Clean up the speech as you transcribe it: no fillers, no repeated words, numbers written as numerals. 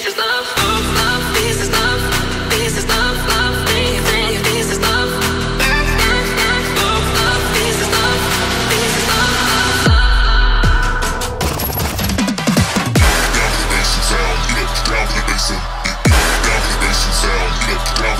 this is love, love, this is love, this is love, love, this is love, love, love, this is love, this is love, love. Down for the bass and sound, get up, down for the bass and down for the bass and sound, get up, down.